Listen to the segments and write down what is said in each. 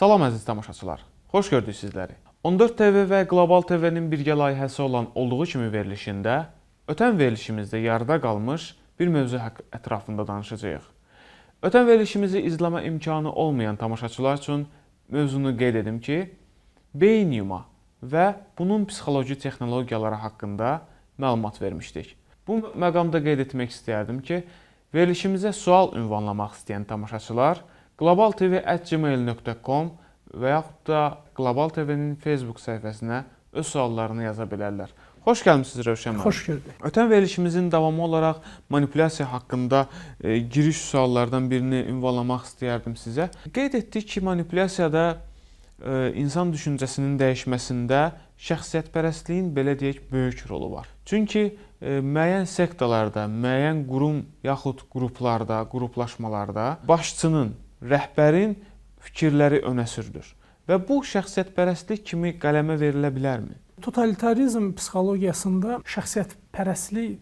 Salam əziz tamaşaçılar, xoş gördük sizləri. 14 TV və Qlobal TV-nin birgə layihəsi olan olduğu kimi verilişində ötən verilişimizdə yarıda qalmış bir mövzu ətrafında danışacağıq. Ötən verilişimizi izləmə imkanı olmayan tamaşaçılar üçün mövzunu qeyd edim ki, beyin yuma və bunun psixoloji texnologiyaları haqqında məlumat vermişdik. Bu məqamda qeyd etmək istəyərdim ki, verilişimizə sual ünvanlamaq istəyən tamaşaçılar globaltv@gmail.com və yaxud da Qlobal TV-nin Facebook səhifəsinə öz suallarını yaza bilərlər. Xoş gəlmisiniz Rövşən müəllim. Xoş gördük. Ötən verilişimizin davamı olaraq manipulyasiya haqqında giriş suallardan birini ünvanlamaq istəyərdim sizə. Qeyd etdik ki, manipulyasiyada insan düşüncəsinin dəyişməsində şəxsiyyətpərəstliyin belə deyək böyük rolu var. Çünki müəyyən sektalarda, müəyyən qurum yaxud qruplarda, qruplaşmalarda başçının, rəhbərin fikirləri önə sürülür və bu şəxsiyyətpərəstlik kimi qələmə verilə bilərmi? Totalitarizm psixologiyasında şəxsiyyətpərəstlik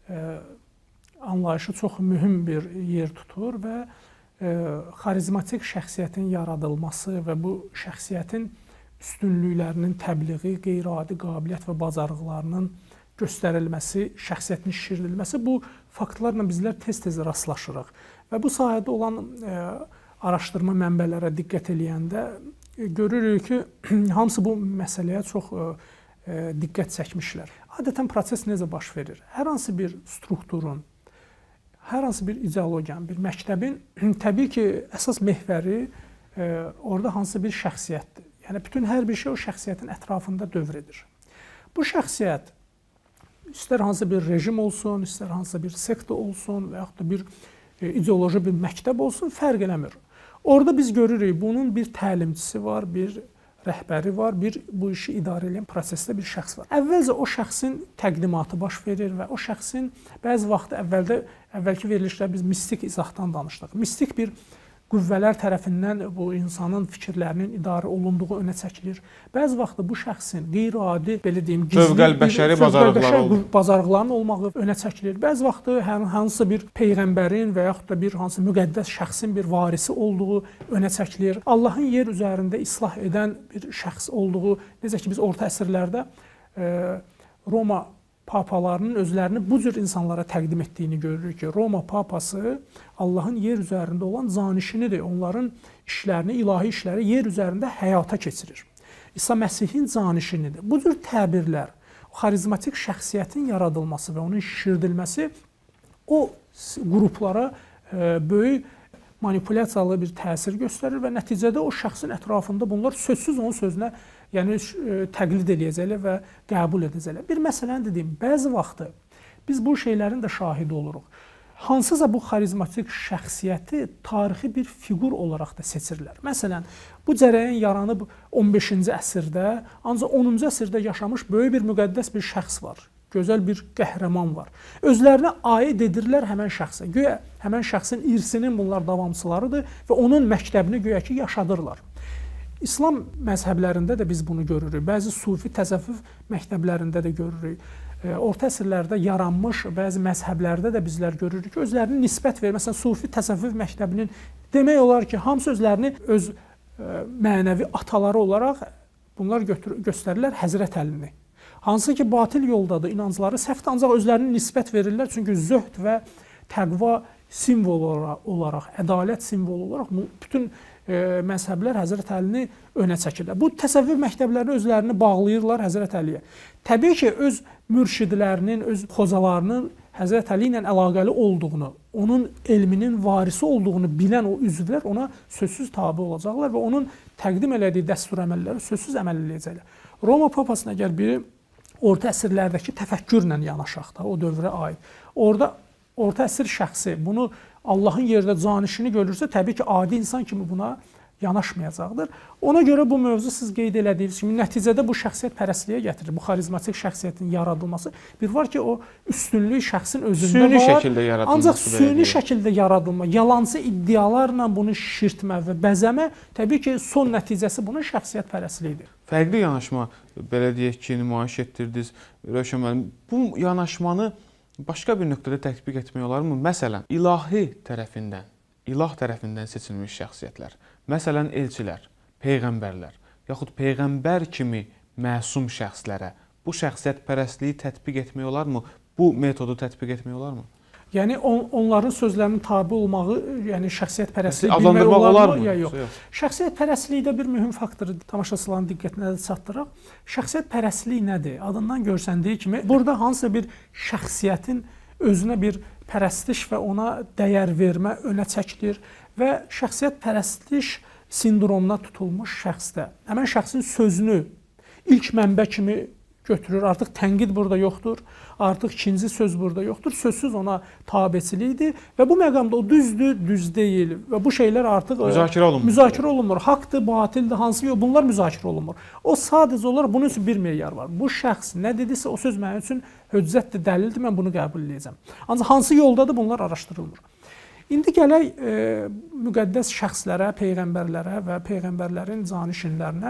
anlayışı çox mühüm bir yer tutur və xarizmatik şəxsiyyətin yaradılması və bu şəxsiyyətin üstünlüklərinin təbliği, qeyri-adi qabiliyyət və bacarıqlarının göstərilməsi, şəxsiyyətin şişirdilməsi, bu faktlarla bizlər tez-tez rastlaşırıq. Və bu sahədə olan araşdırma mənbələrə diqqət eləyəndə görürük ki, hamısı bu məsələyə çox diqqət çəkmişlər. Adətən proses necə baş verir? Hər hansı bir strukturun, hər hansı bir ideologiyanın, bir məktəbin təbii ki, əsas məhvəri orada hansı bir şəxsiyyətdir. Yəni, bütün hər bir şey o şəxsiyyətin ətrafında dövr edir. Bu şəxsiyyət istər hansı bir rejim olsun, istər hansı bir sekta olsun və yaxud da bir ideoloji bir məktəb olsun, fərq eləmir. Orada biz görürük, bunun bir təlimçisi var, bir rəhbəri var, bir bu işi idarə edən prosesdə bir şəxs var. Əvvəlcə o şəxsin təqdimatı baş verir və o şəxsin bəzi vaxt əvvəlki verilişdə biz mistik izahdan danışdıq. Mistik bir qüvvələr tərəfindən bu insanın fikirlərinin idarə olunduğu önə çəkilir. Bəzi vaxt bu şəxsin qeyri-adi, belə deyim, bəşəri bacarıqların olmağı önə çəkilir. Bəzi vaxt hansısa bir peyğəmbərin və yaxud da bir hansı müqəddəs şəxsin bir varisi olduğu önə çəkilir. Allahın yer üzərində islah edən bir şəxs olduğu, necə ki biz orta əsrlərdə Roma papalarının özlərini bu cür insanlara təqdim etdiyini görürük ki, Roma papası Allahın yer üzərində olan zanişinidir. Onların işlərini, ilahi işləri yer üzərində həyata keçirir. İsa Məsihin zanişinidir. Bu cür təbirlər, xarizmatik şəxsiyyətin yaradılması və onun şişirdilməsi o qruplara böyük manipulyasiyalı bir təsir göstərir və nəticədə o şəxsin ətrafında bunlar sözsüz onun sözünə təqlid eləyəcəklər və qəbul edəcəklər. Bir məsələni deyim, bəzi vaxtı biz bu şeylərin də şahidi oluruq. Hansısa bu xarizmatik şəxsiyyəti tarixi bir fiqur olaraq da seçirlər. Məsələn, bu cərəyan yaranıb 15-ci əsrdə, ancaq 10-cu əsrdə yaşamış böyük bir müqəddəs bir şəxs var. Gözəl bir qəhrəman var. Özlərinə aid edirlər həmən şəxsə. Güya həmən şəxsin irsinin bunlar davamçılarıdır və onun məktəbini güya ki yaşadırlar. İslam məzhəblərində də biz bunu görürük. Bəzi sufi təzəvvüf məktəblərində də görürük. Orta əsrlərdə yaranmış bəzi məzhəblərdə də bizlər görürük ki, özlərini nisbət verir. Məsələn, sufi təzəvvüf məktəbinin demək olar ki, hamısı özlərini öz mənəvi ataları olaraq bunlar göstərirlər Həzrət Əlini. Hansı ki, batil yoldadır, inancları səhvdir, ancaq özlərini nisbət verirlər. Çünki zöhd və təqva simvolu olaraq, ədalət simvolu olaraq bütün məzhəblər Həzrət Əlini önə çəkirlər. Bu təsəvvüf məktəblərini özlərini bağlayırlar Həzrət Əliyə. Təbii ki, öz mürşidlərinin, öz xocalarının Həzrət Əli ilə əlaqəli olduğunu, onun elminin varisi olduğunu bilən o üzvlər ona sözsüz tabi olacaqlar və onun təqdim elədiyi dəstur əməlləri sözsüz əməl edəcəklər. Roma papasına əgər biri orta əsrlərdəki təfəkkürlə yanaşaq da, o dövrə aid. Orada orta əsr şəxsi bunu Allahın yerdə canişini görürsə, təbii ki, adi insan kimi buna yanaşmayacaqdır. Ona görə bu mövzu siz qeyd elədiyiniz kimi nəticədə bu şəxsiyyət pərəstliyə gətirir. Bu xarizmatik şəxsiyyətin yaradılması. Bir var ki, o üstünlük şəxsin özündə var. Süni şəkildə yaradılması. Ancaq süni şəkildə yaradılma, yalancı iddialarla bunu şişirtmə və bəzəmə təbii ki, son nəticəsi bunun şəxsiyyət pərəstliyidir. Fərqli yanaşma, belə deyək ki, nümayiş etdirdiniz Rövşən müəllim. Bu yanaşmanı başqa bir nöqtədə tətbiq etmək olarmı? Məsələn, ilah tərəfindən seçilmiş şəxsiyyətlər, məsələn, elçilər, peyğəmbərlər, yaxud peyğəmbər kimi məsum şəxslərə bu şəxsiyyətpərəstliyi tətbiq etmək olarmı? Bu metodu tətbiq etmək olarmı? Yəni onların sözlərinin tabe olmağı, yəni şəxsiyyətpərəstliyi bilmək adlandırmaq olarmı, ya yox? Şəxsiyyətpərəstlikdə bir mühüm faktoru tamaşaçıların diqqətinə də çatdıraq. Şəxsiyyətpərəstlik nədir? Adından görsəndiyi kimi, burada hansısa bir şəxsiyyətin özünə bir pərəstiş və ona dəyər vermə önə çəkilir və şəxsiyyətpərəstiş sindromuna tutulmuş şəxsdə həmin şəxsin sözünü ilk mənbə kimi götürür. Artıq tənqid burada yoxdur. Artıq ikinci söz burada yoxdur. Sözsüz ona tabeçilikdir və bu məqamda o düzdür, düz deyil və bu şeylər artıq müzakirə olunmur. Haqdır, batildir, hansı yox, bunlar müzakirə olunmur. O sadəcə olaraq bunun üçün bir meyar var. Bu şəxs nə dedisə o söz mənim üçün hüccətdir, dəlildir, mən bunu qəbul edəcəm. Ancaq hansı yoldadır bunlar araşdırılmır. İndi gələk müqəddəs şəxslərə, peyğəmbərlərə və peyğəmbərlərin canişinlərinə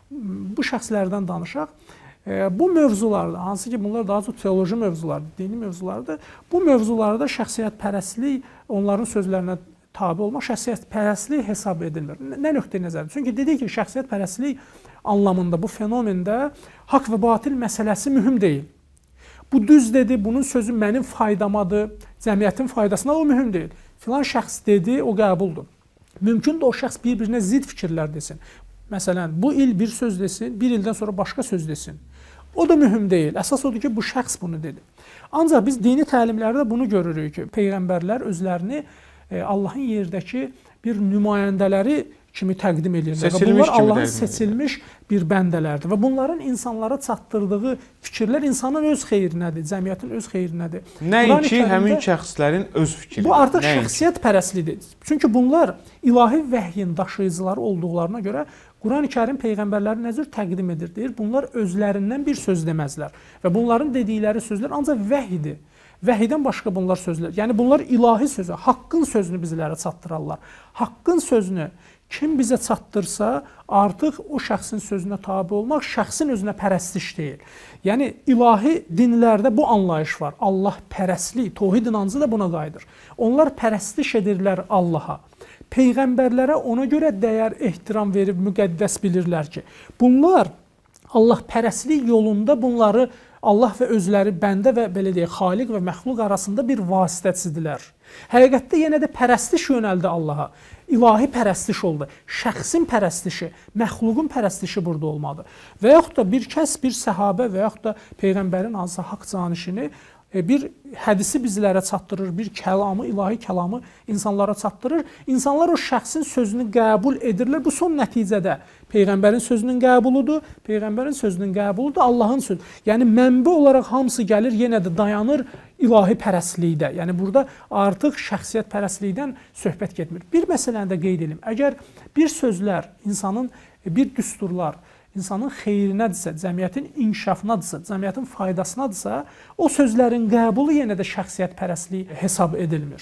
bu şəxslərdən danışaq. Bu mövzularda, hansı ki bunlar daha çox teoloji mövzulardır, dini mövzulardır, bu mövzularda şəxsiyyətpərəstlik, onların sözlərinə tabe olmaq şəxsiyyətpərəstlik hesab edilmir. Nə nöqteyi nəzərdir? Çünki dedik ki, şəxsiyyətpərəstlik anlamında bu fenomendə haqq və batil məsələsi mühüm deyil. Bu düz dedi, bunun sözü mənim faydamadır, cəmiyyətin faydasına o mühüm deyil. Filan şəxs dedi, o qəbuldur. Mümkündür o şəxs bir-birinə zid fikirlər desin. Məsələn, bu il bir söz desin, bir ildən sonra başqa söz desin. O da mühüm deyil. Əsas odur ki, bu şəxs bunu dedi. Ancaq biz dini təlimlərdə bunu görürük ki, peyğəmbərlər özlərini Allahın yerdəki bir nümayəndələri kimi təqdim edirlər. Və bunlar Allahın seçilmiş bir bəndələrdir. Və bunların insanlara çatdırdığı fikirlər insanın öz xeyrinədir, cəmiyyətin öz xeyrinədir. Nəinki həmin şəxslərin öz fikridir. Bu artıq şəxsiyyətpərəstlikdir. Çünki bunlar ilahi vəhyin daşıyıcıları olduqlarına görə Qurani-Kərim peyğəmbərləri nə cür təqdim edir deyir. Bunlar özlərindən bir söz deməzlər. Və bunların dedikləri sözlər ancaq vəhyidir. Vəhiydən başqa bunlar sözlər. Yəni bunlar ilahi sözü, haqqın sözünü bizlərə çatdırarlar. Haqqın sözünü kim bizə çatdırsa, artıq o şəxsin sözünə tabe olmaq şəxsin özünə pərəstiş deyil. Yəni ilahi dinlərdə bu anlayış var. Allah pərəstlik, təvhid inancı da buna qayıdır. Onlar pərəstiş edirlər Allaha. Peyğəmbərlərə ona görə dəyər, ehtiram verib müqəddəs bilirlər ki, bunlar Allah pərəstlik yolunda bunları Allah və özləri bəndə və belə deyək, xaliq və məxluq arasında bir vasitəçidirlər. Həqiqətdə yenə də pərəstiş yönəldi Allaha. İlahi pərəstiş oldu. Şəxsin pərəstişi, məxluqun pərəstişi burada olmadı. Və yaxud da bir kəs, bir səhabə və yaxud da peyğəmbərin hansısa haqq canişini bir hədisi bizlərə çatdırır, bir kəlamı, ilahi kəlamı insanlara çatdırır. İnsanlar o şəxsin sözünü qəbul edirlər. Bu son nəticədə peyğəmbərin sözünün qəbuludur, peyğəmbərin sözünün qəbuludur, Allahın sözü. Yəni mənbə olaraq hamısı gəlir, yenə də dayanır ilahi pərəstlikdə. Yəni burada artıq şəxsiyyət pərəstlikdən söhbət getmir. Bir məsələni də qeyd edim. Əgər bir sözlər, insanın bir düsturlar insanın xeyrinədirsə, cəmiyyətin inkişafınadırsa, cəmiyyətin faydasınadırsa, o sözlərin qəbulu yenə də şəxsiyyətpərəstlik hesab edilmir.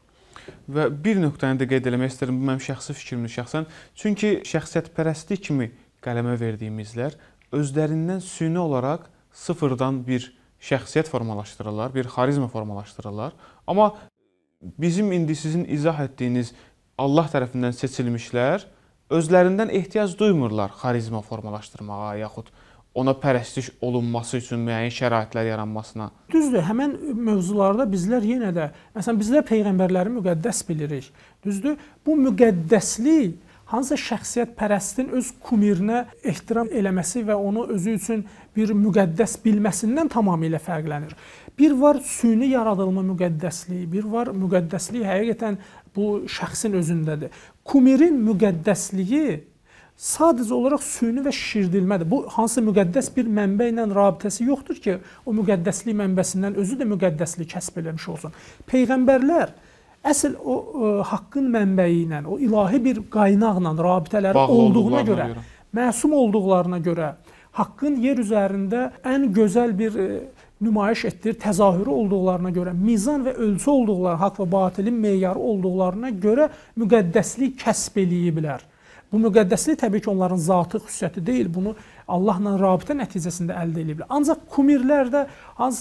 Və bir nöqtəni də qeyd eləmək istəyirəm, bu mənim şəxsi fikrimdir şəxsən. Çünki şəxsiyyətpərəstlik kimi qələmə verdiyimizlər özlərindən süni olaraq sıfırdan bir şəxsiyyət formalaşdırırlar, bir xarizma formalaşdırırlar. Amma bizim indi sizin izah etdiyiniz Allah tərəfindən seçilmişlər özlərindən ehtiyac duymurlar xarizma formalaşdırmağa, yaxud ona pərəstiş olunması üçün müəyyən şəraitlər yaranmasına. Düzdür, həmən mövzularda bizlər yenə də, məsələn, bizlər peyğəmbərləri müqəddəs bilirik. Düzdür, bu müqəddəslik hansısa şəxsiyyətpərəstin öz kumirinə ehtiram eləməsi və onu özü üçün bir müqəddəs bilməsindən tamamilə fərqlənir. Bir var süni yaradılma müqəddəsliyi, bir var müqəddəslik həqiqətən bu şəxsin özündədir. Kumirin müqəddəsliyi sadəcə olaraq süni və şişirdilmədir. Bu hansı müqəddəs bir mənbə ilə rabitəsi yoxdur ki, o müqəddəslik mənbəsindən özü də müqəddəslik kəsb eləmiş olsun. Peyğəmbərlər əsl o haqqın mənbəyi ilə, o ilahi bir qaynaqla rabitələri olduğuna görə, məsum olduqlarına görə, haqqın yer üzərində ən gözəl bir nümayiş etdirir, təzahürü olduqlarına görə, mizan və ölçü olduqları, haqq və batilin meyarı olduqlarına görə müqəddəslik kəsb eləyiblər. Bu müqəddəslik təbii ki, onların zatı xüsusiyyəti deyil, bunu Allahla rabitə nəticəsində əldə ediblər. Ancaq kumirlərdə hansı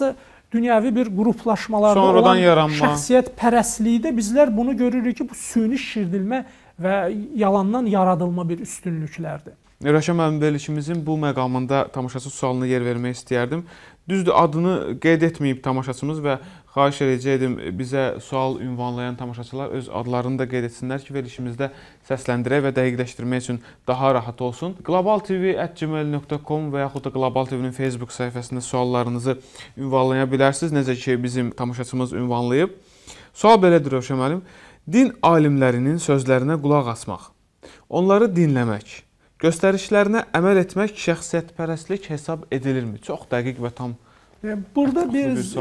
dünyəvi bir qruplaşmalarda sonradan olan yaranma, şəxsiyyət pərəstlikdə bizlər bunu görürük ki, bu süni şişirdilmə və yalandan yaradılma bir üstünlüklərdir. Rəşad müəllim, verilişimizin bu məqamında tamaşaçı sualına yer vermək istəyərdim. Düzdür, adını qeyd etməyib tamaşaçımız və xahiş edəcəkdim bizə sual ünvanlayan tamaşaçılar öz adlarını da qeyd etsinlər ki, verilişimizdə səsləndirək və dəqiqləşdirmək üçün daha rahat olsun. globaltv@gmail.com və yaxud da Global TV-nin Facebook səhifəsində suallarınızı ünvanlaya bilərsiniz, necə ki bizim tamaşaçımız ünvanlayıb. Sual belədir Rəşad müəllim: din alimlərinin sözlərinə qulaq asmaq, onları dinləmək, göstərişlərinə əməl etmək şəxsiyyətpərəstlik hesab edilirmi? Çox dəqiq və tam. Burada biz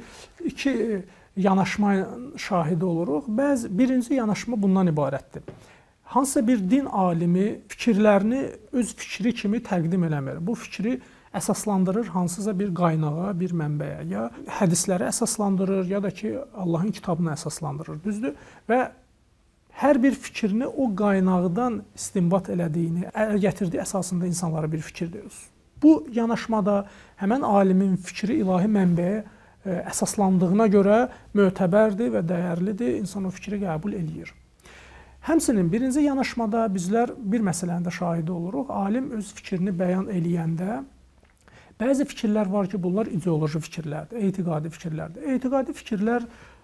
iki yanaşma şahidi oluruq. Birinci yanaşma bundan ibarətdir. Hansısa bir din alimi fikirlərini öz fikri kimi təqdim eləmir. Bu fikri əsaslandırır hansısa bir qaynağa, bir mənbəyə, ya hədislərə əsaslandırır, ya da ki Allahın kitabına əsaslandırır, düzdür? Və hər bir fikrini o qaynaqdan istinbat elədiyini, gətirdiyi əsasında insanlara bir fikir deyir. Bu yanaşmada həmən alimin fikri ilahi mənbəyə əsaslandığına görə mötəbərdir və dəyərlidir, insan o fikri qəbul eləyir. Həmçinin birinci yanaşmada bizlər bir məsələnin də şahidi oluruq. Alim öz fikrini bəyan eləyəndə bəzi fikirlər var ki, bunlar ideoloji fikirlərdir, etiqadi fikirlərdir. Etiqadi fikirlər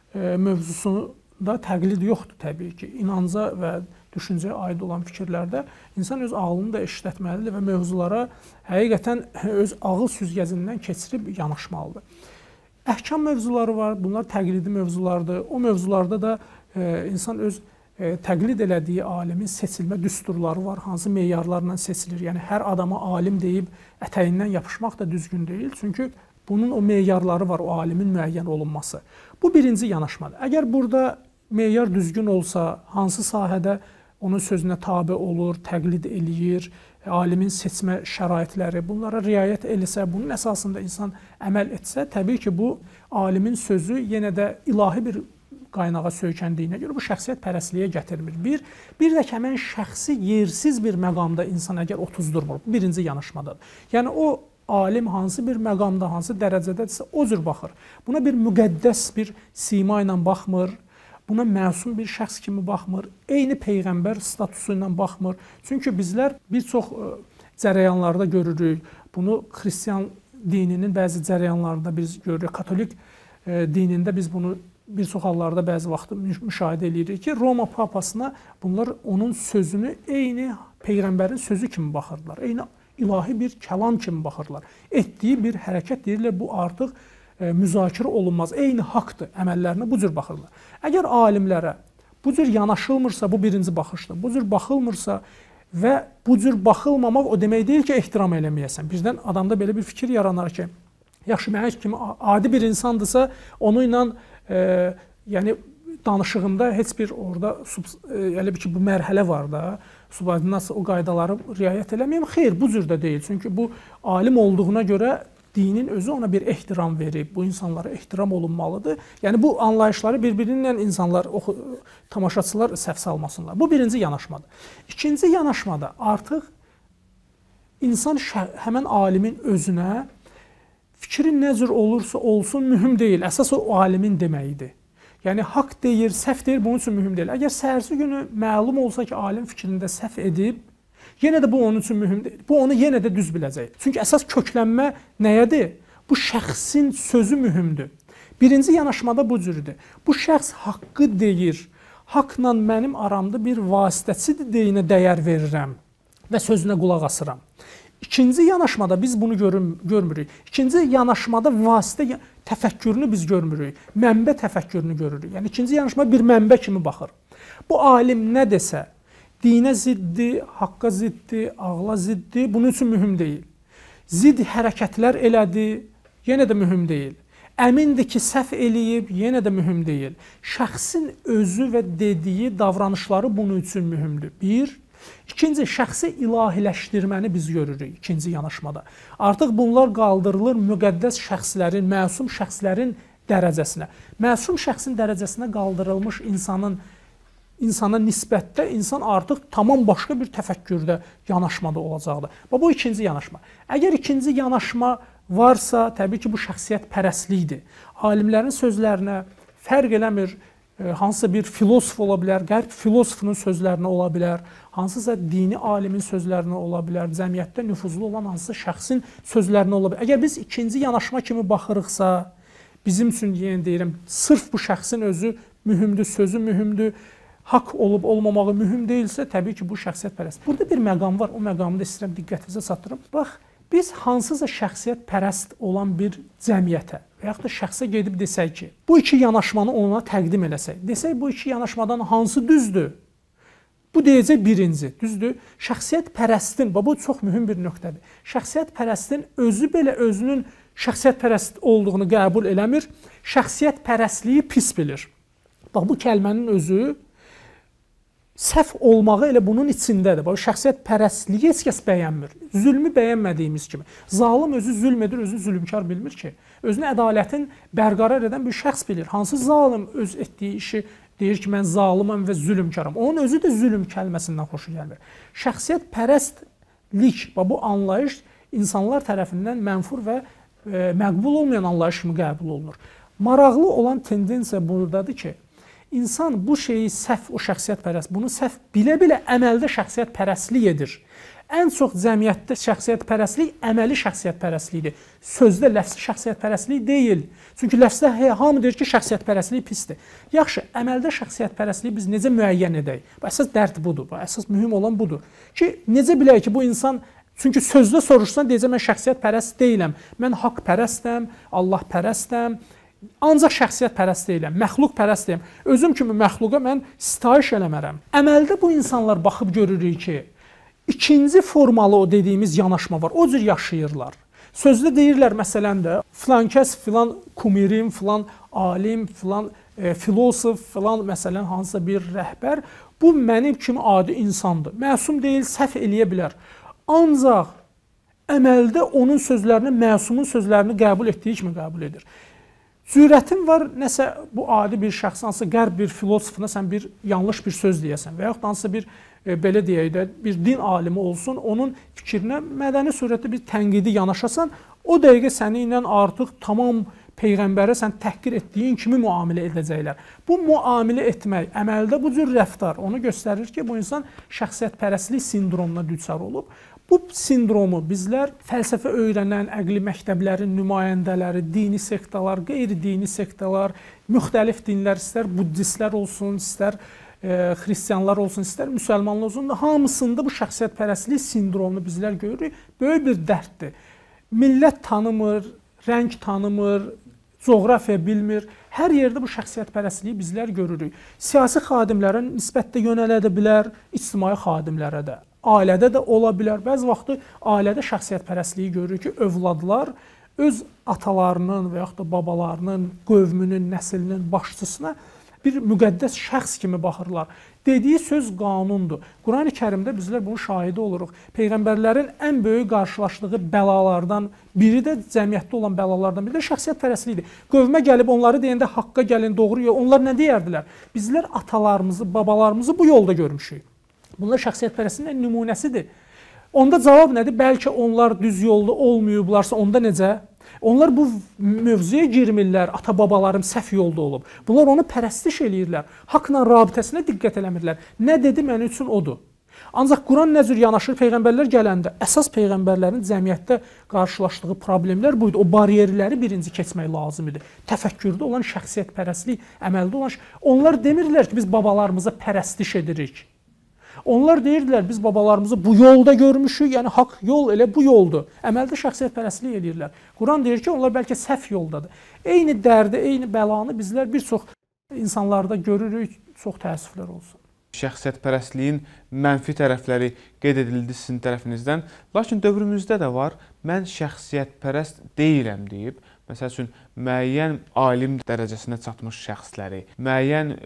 mövzusunda təqlid yoxdur təbii ki. İnanca və düşüncəyə aid olan fikirlərdə insan öz ağlını da işlətməlidir və mövzulara həqiqətən öz ağıl süzgəcindən keçirib yanaşmalıdır. Əhkam mövzuları var, bunlar təqlidi mövzulardır. O mövzularda da insan öz təqlid elədiyi alimin seçilmə düsturları var, hansı meyarlarla seçilir. Yəni, hər adama alim deyib ətəyindən yapışmaq da düzgün deyil. Çünki bunun o meyarları var, o alimin müəyyən olunması. Bu birinci yanaşmadır. Əgər burada meyar düzgün olsa, hansı sahədə onun sözünə tabe olur, təqlid eləyir, alimin seçmə şəraitləri, bunlara riayət eləsə, bunun əsasında insan əməl etsə, təbii ki, bu alimin sözü yenə də ilahi bir qaynağa söykəndiyinə görə bu şəxsiyyət pərəstliyə gətirmir. Bir də ki, həmən şəxsi yersiz bir məqamda insan əgər otuzdurmur, birinci yanaşmadadır. Yəni, o alim hansı bir məqamda, hansı dərəcədədirsə, o cür baxır. Buna bir müqəddəs bir sima ilə baxmır, buna məsum bir şəxs kimi baxmır, eyni peyğəmbər statusu ilə baxmır. Çünki bizlər bir çox cərəyanlarda görürük, bunu xristian dininin bəzi cərəyanlarında biz görürük, katolik dinində biz bunu bir çox hallarda bəzi vaxt müşahidə edirik ki, Roma papasına bunlar onun sözünü eyni peyğəmbərin sözü kimi baxırdılar, eyni ilahi bir kəlam kimi baxırlar. Etdiyi bir hərəkət deyirlər, bu artıq müzakirə olunmaz, eyni haqdır, əməllərinə bu cür baxırlar. Əgər alimlərə bu cür yanaşılmırsa, bu birinci baxışdır, bu cür baxılmırsa və bu cür baxılmamaq o demək deyil ki, ehtiram eləməyəsən. Birdən adamda belə bir fikir yaranar ki, yaxşı, mənə kimi adi bir insandırsa, onu ilə yəni danışığında heç bir orada elə bir ki, bu mərhələ var da, subordinasiya o qaydaları riayət eləməyəm. Xeyr, bu cür də deyil. Çünki bu alim olduğuna görə dinin özü ona bir ehtiram verib, bu insanlara ehtiram olunmalıdır. Yəni bu anlayışları bir-birindən insanlar, tamaşaçılar səhv salmasınlar. Bu birinci yanaşmadır. İkinci yanaşmada artıq insan həmən alimin özünə fikrin nə cür olursa olsun mühüm deyil. Əsas o alimin deməyidir. Yəni haqq deyir, səhv deyir, bunun üçün mühüm deyil. Əgər səhərsi günü məlum olsa ki, alim fikrində səhv edib, yenə də bu onun üçün mühüm deyil. Bu onu yenə də düz biləcək. Çünki əsas köklənmə nəyədir? Bu şəxsin sözü mühümdür. Birinci yanaşmada bu cürdür. Bu şəxs haqqı deyir, haqla mənim aramda bir vasitəçidir deyinə dəyər verirəm və sözünə qulaq asıram. İkinci yanaşmada biz bunu görmürük. İkinci yanaşmada vasitə təfəkkürünü biz görmürük. Mənbə təfəkkürünü görürük. Yəni ikinci yanaşma bir mənbə kimi baxır. Bu alim nə desə, dinə ziddir, haqqa ziddir, ağla ziddir, bunun üçün mühüm deyil. Zid hərəkətlər elədi, yenə də mühüm deyil. Əmindir ki, səhv eləyib, yenə də mühüm deyil. Şəxsin özü və dediyi davranışları bunun üçün mühümdür. Bir. İkinci, şəxsi ilahiləşdirməni biz görürük ikinci yanaşmada. Artıq bunlar qaldırılır müqəddəs şəxslərin, məsum şəxslərin dərəcəsinə. Məsum şəxsin dərəcəsinə qaldırılmış insana nisbətdə insan artıq tamam başqa bir təfəkkürdə yanaşmada olacaqdır. Bu ikinci yanaşma. Əgər ikinci yanaşma varsa, təbii ki, bu şəxsiyyət pərəstlikdir. Alimlərin sözlərinə fərq eləmir, hansısa bir filosof ola bilər, qərb filosofunun sözlərinə ola bilər, hansısa dini alimin sözlərinə ola bilər, cəmiyyətdə nüfuzlu olan hansısa şəxsin sözlərinə ola bilər. Əgər biz ikinci yanaşma kimi baxırıqsa, bizim üçün deyirəm, sırf bu şəxsin özü mühümdür, sözü mühümdür, haqq olub olmamağı mühüm deyilsə, təbii ki, bu şəxsiyyət pərəst. Burada bir məqam var, o məqamı da istəyirəm diqqətinizə çatdırım. Bax, biz hansısa şəxsiyyət pərəst olan bir cəmiyyətə və yaxud da şəxsə gedib desək ki, bu iki yanaşmanı ona təqdim eləsək, desək bu iki yanaşmadan hansı düzdür? Bu deyəcək birinci, düzdür? Şəxsiyyət pərəstin, bu çox mühüm bir nöqtədir. Şəxsiyyət pərəstin özü belə özünün şəxsiyyət pərəst olduğunu qəbul eləmir, şəxsiyyət pərəstliyi pis bilir. Bax, bu kəlmənin özü səhv olmağı elə bunun içindədir. Bax, şəxsiyyət pərəstliyi heç kəs bəyənmir. Zülmü bəyənmədiyimiz kimi. Zalim özü zülm edir, özünü zülmkar bilmir ki. Özünü ədalətin bərqərar edən bir şəxs bilir. Hansı zalim öz etdiyi işi deyir ki, mən zaliməm və zülmkaram. Onun özü də zülm kəlməsindən xoşu gəlmir. Şəxsiyyət pərəstlik, bu anlayış insanlar tərəfindən mənfur və məqbul olmayan anlayış kimi qəbul olunur. Maraqlı olan tendensiya buradadır ki, İnsan bu şeyi səhv, o şəxsiyyət pərəst, bunu səhv bilə-bilə əməldə şəxsiyyət pərəstlik edir. Ən çox cəmiyyətdə şəxsiyyət pərəstlik əməli şəxsiyyət pərəstliyidir. Sözdə ləfsi şəxsiyyət pərəstliyi deyil. Çünki ləfsdə hamı deyir ki, şəxsiyyət pərəstliyi pisdir. Yaxşı, əməldə şəxsiyyət pərəstliyi biz necə müəyyən edək? Əsas dərd budur, əsas mühüm olan budur. Ki, necə bilək ki, bu insan, çünki sözdə soruşsan, deyəcək, mən şəxsiyyət pərəst deyiləm. Mən haqq pərəstəm, Allah pərəstəm. Ancaq şəxsiyyət pərəst deyiləm, məxluq pərəst deyiləm. Özüm kimi məxluqa mən sitayiş eləmərəm. Əməldə bu insanlar baxıb görürük ki, ikinci formalı o dediyimiz yanaşma var. O cür yaşayırlar. Sözdə deyirlər məsələn də, filan kəs, filan kumirim, filan alim, filan filosof, filan məsələn hansısa bir rəhbər, bu mənim kimi adi insandır. Məsum deyil, səhv eləyə bilər. Ancaq əməldə onun sözlərini, məsumun sözlərini qəbul etdiyi kimi qəbul edir. Cürətin var, nəsə bu adi bir şəxs, hansısa qərb bir filosofuna sən bir yanlış bir söz deyəsən və yaxud hansısa bir, belə deyək də, bir din alimi olsun, onun fikrinə mədəni surətdə bir tənqidi yanaşasan, o dəqiqə səni ilə artıq tamam Peyğəmbərə sən təhqir etdiyin kimi müamilə edəcəklər. Bu müamilə etmək, əməldə bu cür rəftar onu göstərir ki, bu insan şəxsiyyət pərəstlik sindromuna düçar olub. Bu sindromu bizlər fəlsəfə öyrənən əqli məktəblərin nümayəndələri, dini sektalar, qeyri-dini sektalar, müxtəlif dinlər, istər buddistlər olsun, istər xristianlar olsun, istər müsəlmanlar olsun, hamısında bu şəxsiyyət pərəstlik sindromunu bizlər görürük. Böyük bir dərddir. Millət tanımır, rəng tanımır, coğrafiya bilmir. Hər yerdə bu şəxsiyyət pərəstliyi bizlər görürük. Siyasi xadimlərə nisbətdə yönələ bilər, ictimai xadimlərə də. Ailədə də ola bilər. Bəzi vaxtı ailədə şəxsiyyət pərəstliyi görürük ki, övladlar öz atalarının və yaxud da babalarının, qövmünün, nəslinin başçısına bir müqəddəs şəxs kimi baxırlar. Dediyi söz qanundur. Qurani Kərimdə bizlər bunun şahidi oluruq. Peyğəmbərlərin ən böyük qarşılaşdığı bəlalardan biri də cəmiyyətdə olan bəlalardan biri də şəxsiyyət pərəstliyidir. Qövmə gəlib onları deyəndə haqqa gəlin, doğru yol. Onlar nə deyərdilər? Bizlər atalarımızı, babalarımızı bu yolda görmüşük. Bunlar şəxsiyyət pərəstliyinin nümunəsidir. Onda cavab nədir? Bəlkə onlar düz yolda olmayıblarsa, onda necə? Onlar bu mövzuya girmirlər, ata-babalarım səhv yolda olub. Bunlar onu pərəstiş eləyirlər. Haqla rabitəsinə diqqət eləmirlər. Nə dedi mənim üçün odur. Ancaq Quran nə cür yanaşır Peyğəmbərlər gələndə? Əsas Peyğəmbərlərin cəmiyyətdə qarşılaşdığı problemlər buydu. O bariyerləri birinci keçmək lazım idi. Təfəkkürdə olan şəxsiyyət pərəstlik, əməldə olan onlar demirlər ki, biz babalarımıza pərəstiş edirik. Onlar deyirdilər, biz babalarımızı bu yolda görmüşük, yəni haqq yol elə bu yoldur. Əməldə şəxsiyyət pərəstlik edirlər. Quran deyir ki, onlar bəlkə səhv yoldadır. Eyni dərdi, eyni bəlanı bizlər bir çox insanlarda görürük, çox təəssüflər olsun. Şəxsiyyət pərəstliyin mənfi tərəfləri qeyd edildi sizin tərəfinizdən. Lakin dövrümüzdə də var, mən şəxsiyyət pərəst deyiləm deyib, məsəl üçün, müəyyən alim dərəcəsinə çatmış şəxsləri, müəyyən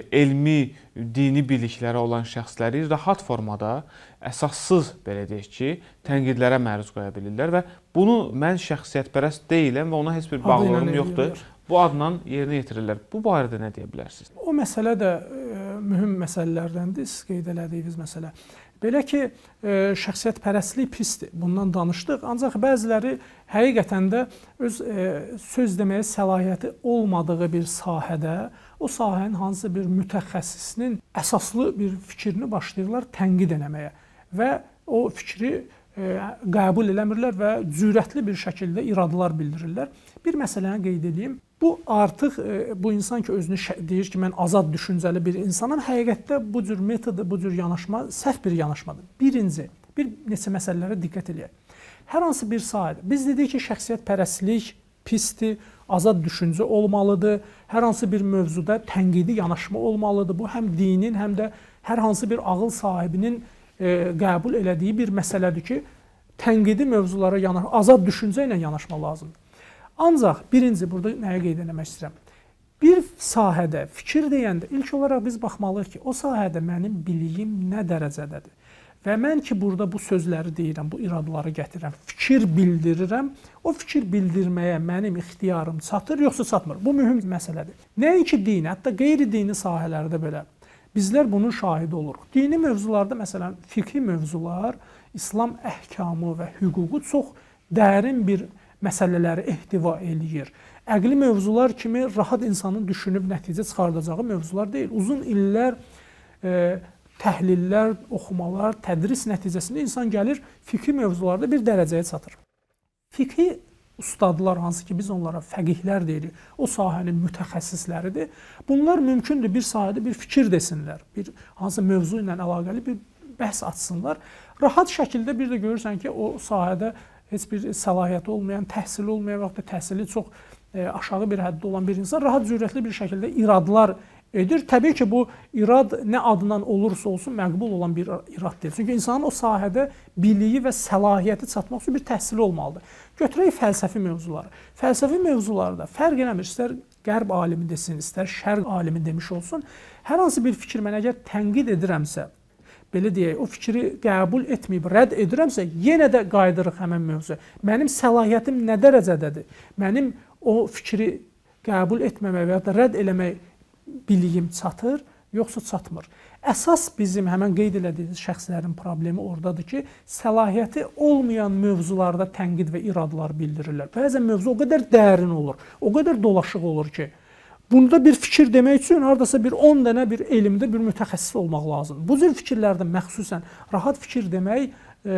elmi, dini bilikləri olan şəxsləri rahat formada, əsassız, belə deyək ki, tənqidlərə məruz qoya bilirlər və bunu mən şəxsiyyətpərəst deyiləm və ona heç bir bağlılığım yoxdur. Bu adla yerinə yetirirlər. Bu barədə nə deyə bilərsiniz? O məsələ də mühüm məsələlərdəndir, siz qeyd elədiyiniz məsələ. Belə ki, şəxsiyyətpərəstlik pisdir. Bundan danışdıq. Ancaq bəziləri həqiqətən də öz söz deməyə səlahiyyəti olmadığı bir sahədə, o sahənin hansısa bir mütəxəssisinin əsaslı bir fikrini başlayırlar tənqid eləməyə və o fikri qəbul eləmirlər və cürətli bir şəkildə iradılar bildirirlər. Bir məsələni qeyd edeyim. Bu artıq bu insan ki özünü deyir ki, mən azad düşüncəli bir insanam, həqiqətdə bu cür metodu, bu cür yanaşma səhv bir yanaşmadır. Birinci, bir neçə məsələlərə diqqət eləyək. Hər hansı bir sahədə biz dedik ki, şəxsiyyətpərəstlik pisdir, azad düşüncə olmalıdır, hər hansı bir mövzuda tənqidi yanaşma olmalıdır. Bu həm dinin, həm də hər hansı bir ağıl sahibinin qəbul elədiyi bir məsələdir ki, tənqidi mövzulara azad düşüncə ilə yanaşma lazımdır. Ancaq birinci burada nəyə qeyd etmək istəyirəm? Bir sahədə fikir deyəndə ilk olaraq biz baxmalıyıq ki, o sahədə mənim biliyim nə dərəcədədir? Və mən ki burada bu sözləri deyirəm, bu iradıları gətirirəm, fikir bildirirəm, o fikir bildirməyə mənim ixtiyarım çatır, yoxsa çatmır? Bu mühüm məsələdir. Nəinki dini, hətta qeyri-dini sahələrdə belə bizlər bunun şahidi oluruq. Dini mövzularda, məsələn, fiqhi mövzular, İslam əhkamı və hüququ çox dərin bir məsələləri ehtiva eləyir. Əqli mövzular kimi rahat insanın düşünüb nəticə çıxardacağı mövzular deyil. Uzun illər təhlillər, oxumalar, tədris nəticəsində insan gəlir fiqhi mövzularda bir dərəcəyə çatır. Fiqhi ustadlar, hansı ki biz onlara fəqihlər deyirik, o sahənin mütəxəssisləridir. Bunlar mümkündür bir sahədə bir fikir desinlər, bir hansı mövzu ilə əlaqəli bir bəhs açsınlar. Rahat şəkildə bir də görürsən ki, o sahədə heç bir səlahiyyəti olmayan, təhsili olmayan və yaxud da təhsili çox aşağı bir həddə olan bir insan rahat cürətli bir şəkildə iradlar edir. Təbii ki, bu irad nə adından olursa olsun məqbul olan bir irad deyil. Çünki insanın o sahədə biliyi və səlahiyyəti çatmaq üçün bir təhsili olmalıdır. Götürək fəlsəfi mövzuları. Fəlsəfi mövzularda fərq eləmir, istər qərb alimi desin, istər şərq alimi demiş olsun, hər hansı bir fikir mən əgər tənqid edirəmsə, belə deyək, o fikri qəbul etməyib, rədd edirəmsə, yenə də qayıdırıq həmən mövzuya. Mənim səlahiyyətim nə dərəcədədir? Mənim o fikri qəbul etməmək və ya da rədd eləmək biliyim çatır, yoxsa çatmır? Əsas bizim həmən qeyd elədiyimiz şəxslərin problemi oradadır ki, səlahiyyəti olmayan mövzularda tənqid və iradılar bildirirlər. Bəzən mövzu o qədər dərin olur, o qədər dolaşıq olur ki, bunda bir fikir demək üçün haradasa bir 10 dənə bir elmdə bir mütəxəssis olmaq lazımdır. Bu cür fikirlərdə məxsusən rahat fikir demək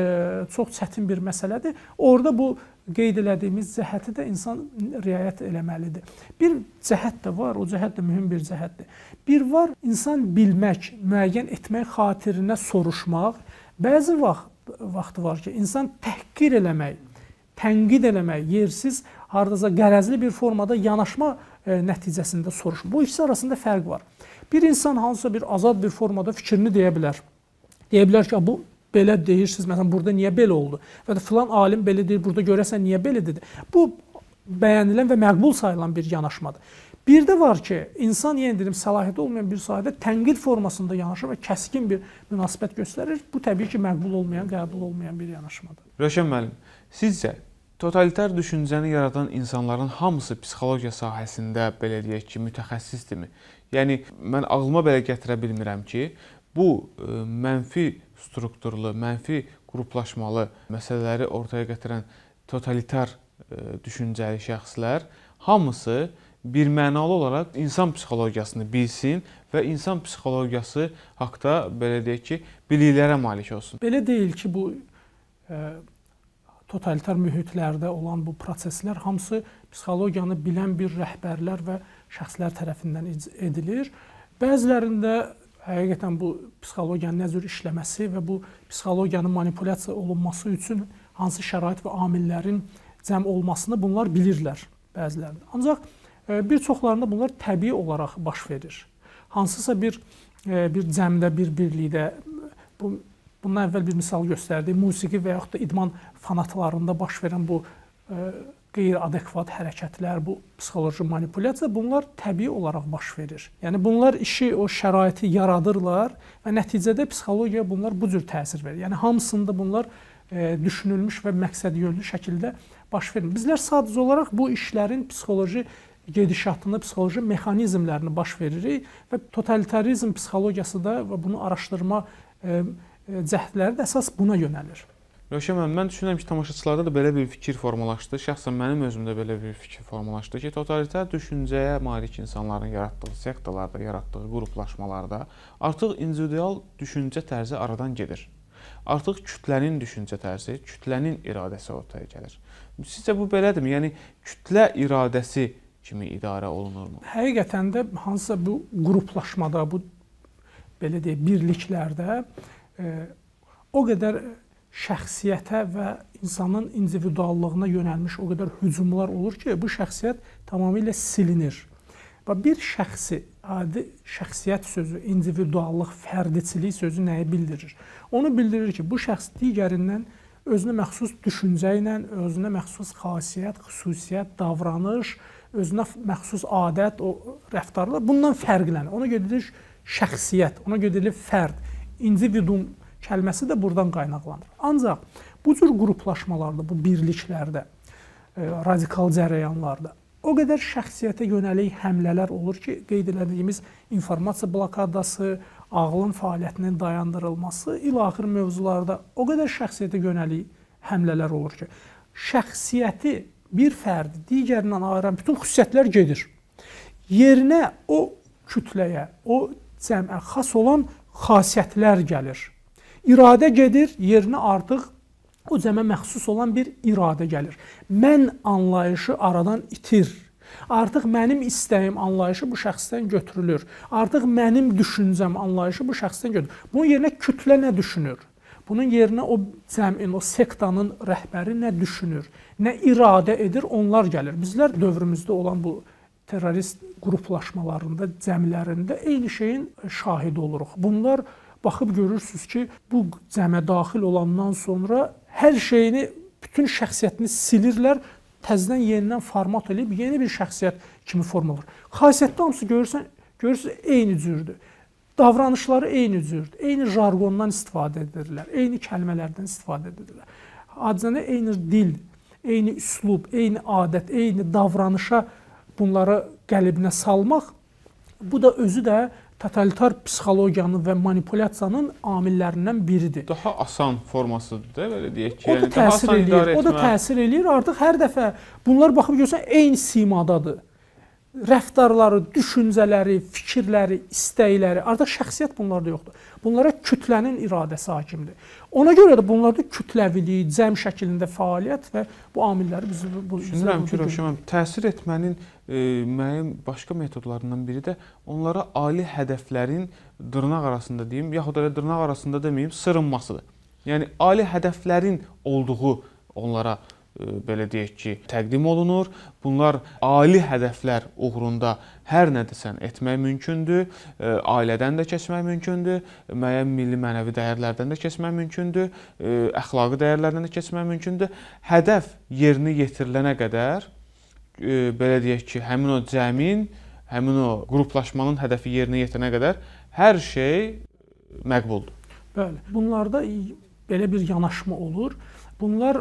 çox çətin bir məsələdir. Orada bu qeyd elədiyimiz cəhəti də insan riayət eləməlidir. Bir cəhət də var, o cəhət də mühüm bir cəhətdir. Bir var, insan bilmək, müəyyən etmək xatirinə soruşmaq. Bəzi vaxt var ki, insan təhqir eləmək, tənqid eləmək, yersiz, haradasa qərəzli bir formada yanaşma nəticəsində soruşma. Bu ikisi arasında fərq var. Bir insan hansısa bir azad bir formada fikrini deyə bilər. Deyə bilər ki, bu belə deyirsiniz, məsələn, burada niyə belə oldu? Və də filan alim belə deyir, burada görəsən niyə belə dedi? Bu bəyənilən və məqbul sayılan bir yanaşmadır. Bir də var ki, insan yenə dedim, səlahiyyəti olmayan bir sahədə tənqid formasında yanaşır və kəskin bir münasibət göstərir. Bu təbii ki, məqbul olmayan, qəbul olmayan bir yanaşmadır. Rövşən müəllim, sizcə totalitar düşüncəni yaradan insanların hamısı psixologiya sahəsində, belə deyək ki, mütəxəssisdirmi? Yəni, mən ağlıma belə gətirə bilmirəm ki, bu mənfi strukturlu, mənfi qruplaşmalı məsələləri ortaya gətirən totalitar düşüncəli şəxslər hamısı bir mənalı olaraq insan psixologiyasını bilsin və insan psixologiyası haqda, belə deyək ki, biliklərə malik olsun. Belə deyil ki, bu totalitar mühitlərdə olan bu proseslər hamısı psixologiyanı bilən bir rəhbərlər və şəxslər tərəfindən edilir. Bəzilərində həqiqətən bu psixologiyanın nə cür işləməsi və bu psixologiyanın manipulyasiya olunması üçün hansı şərait və amillərin cəm olmasını bunlar bilirlər bəzilərində. Ancaq bir çoxlarında bunlar təbii olaraq baş verir. Hansısa bir cəmdə, bir birlikdə, bundan əvvəl bir misal göstərdik, musiqi və yaxud da idman fanatlarında baş verən bu qeyri-adekvat hərəkətlər, bu psixoloji manipulyasiya, bunlar təbii olaraq baş verir. Yəni, bunlar işi, o şəraiti yaradırlar və nəticədə psixologiyaya bunlar bu cür təsir verir. Yəni, hamısında bunlar düşünülmüş və məqsədyönlü şəkildə baş verir. Bizlər sadəcə olaraq bu işlərin psixoloji gedişatını, psixoloji mexanizmlərini baş veririk və totalitarizm psixologiyası da və bunu araşdırma cəhdləri də əsas buna yönəlir. Rövşən müəllim, mən düşünürəm ki, tamaşaçılarda da belə bir fikir formalaşdı. Şəxsən mənim özümdə belə bir fikir formalaşdı ki, totalitar düşüncəyə malik insanların yaratdığı sektalarda, yaratdığı qruplaşmalarda artıq individual düşüncə tərzi aradan gedir. Artıq kütlənin düşüncə tərzi, kütlənin iradəsi ortaya gəlir. Sizcə bu belədirmi? Yəni kütlə iradəsi kimi idarə olunurmu? Həqiqətən də hansısa bu qruplaşmada, bu belə deyək, birliklərdə o qədər şəxsiyyətə və insanın individuallığına yönəlmiş o qədər hücumlar olur ki, bu şəxsiyyət tamamilə silinir. Və bir şəxsi, adi şəxsiyyət sözü, individuallıq, fərdiçilik sözü nəyi bildirir? Onu bildirir ki, bu şəxs digərindən özünə məxsus düşüncə ilə, özünə məxsus xasiyyət, xüsusiyyət, davranış, özünə məxsus adət, o rəftarlar bundan fərqlənir. Ona görə deyilir şəxsiyyət, ona görə deyilir fərd, individum kəlməsi də buradan qaynaqlanır. Ancaq bu cür qruplaşmalarda, bu birliklərdə, radikal cərəyanlarda o qədər şəxsiyyətə yönəlik həmlələr olur ki, qeyd etdiyimiz informasiya blokadası, ağlın fəaliyyətinin dayandırılması, ilaxır mövzularda o qədər şəxsiyyətə yönəlik həmlələr olur ki, şəxsiyyəti bir fərdi digərindən ayıran bütün xüsusiyyətlər gedir. Yerinə o kütləyə, o cəmə xas olan xasiyyətlər gəlir. İradə gedir, yerinə artıq o cəmə məxsus olan bir iradə gəlir. Mən anlayışı aradan itir. Artıq mənim istəyim anlayışı bu şəxsdən götürülür. Artıq mənim düşüncəm anlayışı bu şəxsdən götürülür. Bunun yerinə kütlə nə düşünür? Bunun yerinə o cəmin, o sektanın rəhbəri nə düşünür? Nə iradə edir? Onlar gəlir. Bizlər dövrümüzdə olan bu terrorist qruplaşmalarında, cəmlərində eyni şeyin şahidi oluruq. Bunlar baxıb görürsünüz ki, bu cəmə daxil olandan sonra hər şeyini, bütün şəxsiyyətini silirlər, təzədən yenidən format edib yeni bir şəxsiyyət kimi formalar. Xasiyyətdə hamısı görürsünüz eyni cürdür. Davranışları eyni cürdür. Eyni jargondan istifadə edirlər, eyni kəlmələrdən istifadə edirlər. Adicə eyni dil, eyni üslub, eyni adət, eyni davranışa bunları qəlbinə salmaq, bu da özü də totalitar psixologiyanın və manipulyasiyanın amillərindən biridir. Daha asan formasıdır da, belə deyək ki, o da təsir eləyir. O da təsir eləyir. Artıq hər dəfə bunlar baxıb görsən eyni simadadır. Rəftarları, düşüncələri, fikirləri, istəkləri, artıq şəxsiyyət bunlarda yoxdur. Bunlara kütlənin iradəsi hakimdir. Ona görə də bunlarda kütləvilik, cəm şəklində fəaliyyət və bu amilləri biz düşünürəm ki, Rövşən, təsir etmənin müəyyən başqa metodlarından biri də onlara ali hədəflərin dırnaq arasında deyim, yaxud da dırnaq arasında deməyim, sırınmasıdır. Yəni ali hədəflərin olduğu onlara belə deyək ki, təqdim olunur. Bunlar ali hədəflər uğrunda hər nə desən etmək mümkündür. Ailədən də keçmək mümkündür. Müəyyən milli mənəvi dəyərlərdən də keçmək mümkündür. Əxlaqi dəyərlərdən də keçmək mümkündür. Hədəf yerinə yetirilənə qədər belə deyək ki, həmin o cəmin, həmin o qruplaşmanın hədəfi yerinə yetirilənə qədər hər şey məqbuldur. Bəli. Bunlarda belə bir yanaşma olur. Bunlar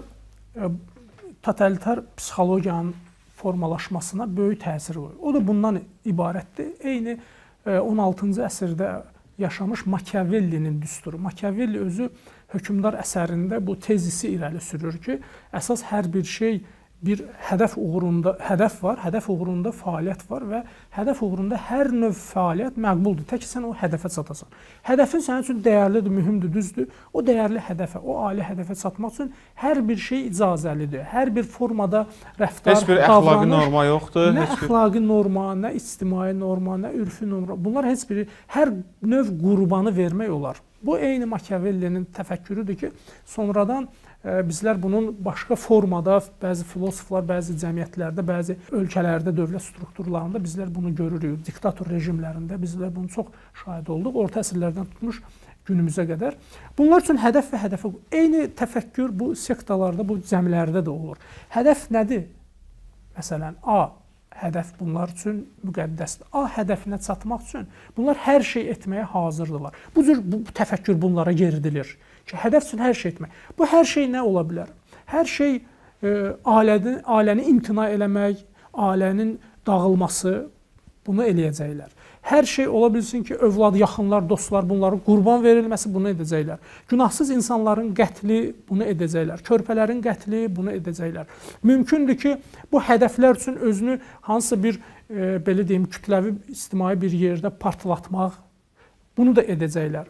totalitar psixologiyanın formalaşmasına böyük təsir qoyur. O da bundan ibarətdir. Eyni 16-cı əsrdə yaşamış Machiavellinin düsturu. Machiavelli özü Hökmdar əsərində bu tezisi irəli sürür ki, əsas hər bir şey bir hədəf uğrunda, hədəf var, hədəf uğrunda fəaliyyət var və hədəf uğrunda hər növ fəaliyyət məqbuldur. Tək ki, sən o hədəfə çatasan. Hədəfin sənin üçün dəyərlidir, mühümdür, düzdür. O dəyərli hədəfə, o ali hədəfə çatmaq üçün hər bir şey icazəlidir. Hər bir formada rəftar, heç bir əxlaqi norma yoxdur. Nə əxlaqi norma, nə ictimai norma, nə ürfi norma. Bunlar heç biri, hər növ qurbanı vermək olar. Bu eyni Machiavellinin təfəkkürüdür ki, sonradan bizlər bunun başqa formada, bəzi filosoflar, bəzi cəmiyyətlərdə, bəzi ölkələrdə, dövlət strukturlarında bizlər bunu görürük. Diktator rejimlərində bizlər bunu çox şahid olduq. Orta əsrlərdən tutmuş günümüzə qədər. Bunlar üçün hədəf və hədəfə eyni təfəkkür bu sektalarda, bu cəmilərdə də olur. Hədəf nədir? Məsələn, A hədəf bunlar üçün müqəddəsdir. A hədəfinə çatmaq üçün bunlar hər şey etməyə hazırdırlar. Bu cür bu təfəkkür bunlara yeridilir ki, hədəf üçün hər şey etmək. Bu hər şey nə ola bilər? Hər şey aləni imtina eləmək, alənin dağılması, bunu eləyəcəklər. Hər şey ola bilsin ki, övlad, yaxınlar, dostlar bunların qurban verilməsi bunu edəcəklər. Günahsız insanların qətli bunu edəcəklər. Körpələrin qətli bunu edəcəklər. Mümkündür ki, bu hədəflər üçün özünü hansısa bir belə deyim, kütləvi ictimai bir yerdə partlatmaq, bunu da edəcəklər.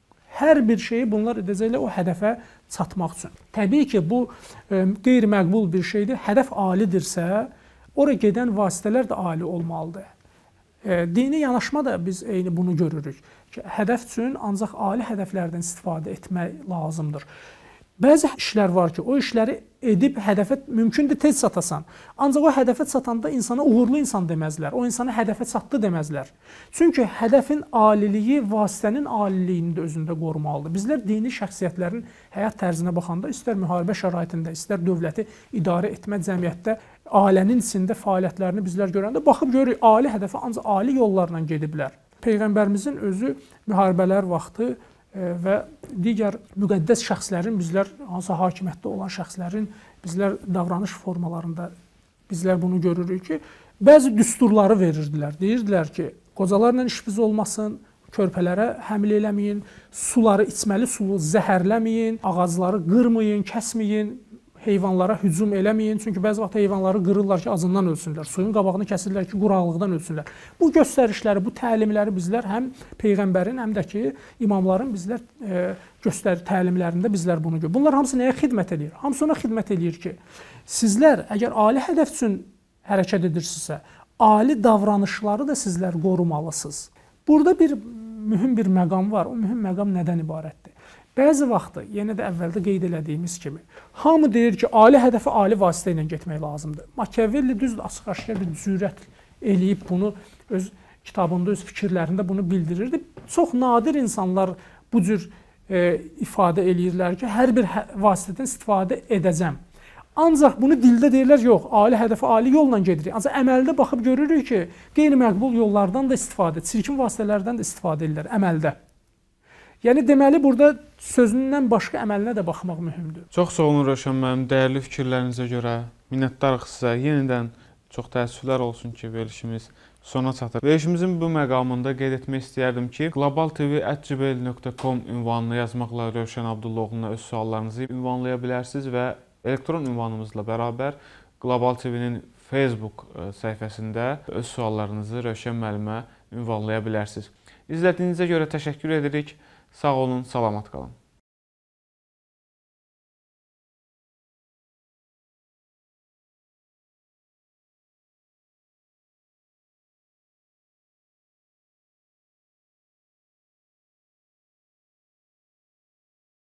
Hər bir şeyi bunlar edəcəklər o hədəfə çatmaq üçün. Təbii ki, bu qeyri-məqbul bir şeydir. Hədəf alidirsə, ora gedən vasitələr də ali olmalıdır. Dini yanaşma da biz eyni bunu görürük ki, hədəf üçün ancaq ali hədəflərdən istifadə etmək lazımdır. Bəzi işlər var ki, o işləri edib hədəfə mümkündür tez çatasan. Ancaq o hədəfə çatanda insana uğurlu insan deməzlər. O insana hədəfə çatdı deməzlər. Çünki hədəfin aliliyi vasitənin aliliyini də özündə qorumalıdır. Bizlər dini şəxsiyyətlərin həyat tərzinə baxanda istər müharibə şəraitində, istər dövləti idarə etmə cəmiyyətdə ailənin içində fəaliyyətlərini bizlər görəndə baxıb görürük, ali hədəfə ancaq ali yollarla gediblər. Peyğəmbərimizin özü müharibələr vaxtı və digər müqəddəs şəxslərin, bizlər hansı hakimiyyətdə olan şəxslərin bizlər davranış formalarında bizlər bunu görürük ki, bəzi düsturları verirdilər. Deyirdilər ki, qocalarla işiniz olmasın, körpələrə həml eləməyin, suları içməli sulu zəhərləməyin, ağacları qırmayın, kəsməyin, heyvanlara hücum eləməyin. Çünki bəzi vaxt heyvanları qırırlar ki, acından ölsünlər. Suyun qabağını kəsirlər ki, quraqlıqdan ölsünlər. Bu göstərişləri, bu təlimləri bizlər həm Peyğəmbərin, həm də ki, imamların bizlər təlimlərində bizlər bunu görürük. Bunlar hamısı nəyə xidmət edir? Hamısı ona xidmət edir ki, sizlər əgər ali hədəf üçün hərəkət edirsinizsə, ali davranışları da sizlər qorumalısınız. Burada bir mühüm bir məqam var. O mühüm məqam nədən ibarətdir? Bəzi vaxtı, yenə də əvvəldə qeyd elədiyimiz kimi, hamı deyir ki, ali hədəfə ali vasitə ilə getmək lazımdır. Machiavelli düzdür, açıq-aşkar bir cürət eləyib bunu öz kitabında, öz fikirlərində bunu bildirirdi. Çox nadir insanlar bu cür ifadə eləyirlər ki, hər bir vasitədən istifadə edəcəm. Ancaq bunu dildə deyirlər, yox, ali hədəfə ali yolla gedirik. Ancaq əməldə baxıb görürük ki, qeyri-məqbul yollardan da istifadə, çirkin vasitələrdən də istifadə edirlər əməldə. Yəni, deməli, burada sözündən başqa əməlinə də baxmaq mühümdür. Çox sağ olun Rövşən müəllim, dəyərli fikirlərinizə görə minnətdarıq sizə. Yenidən çox təəssüflər olsun ki, verilişimiz sona çatır. Verilişimizin bu məqamında qeyd etmək istəyərdim ki, globaltv@gmail.com ünvanını yazmaqla Rövşən Abdullaoğluna öz suallarınızı ünvanlaya bilərsiniz və elektron ünvanımızla bərabər Global TV-nin Facebook səhifəsində öz suallarınızı Rövşən müəllimə ünvanlaya bilərsiniz. İzlədiyinizə görə təşəkkür edirik. Sağ olun, salamat qalın.